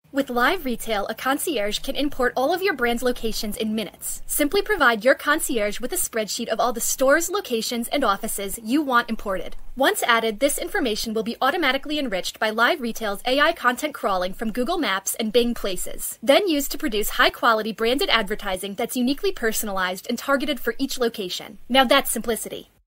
With Live Retail, a concierge can import all of your brand's locations in minutes. Simply provide your concierge with a spreadsheet of all the stores, locations, and offices you want imported. Once added, this information will be automatically enriched by Live Retail's AI content crawling from Google Maps and Bing Places, then used to produce high-quality branded advertising that's uniquely personalized and targeted for each location. Now that's simplicity.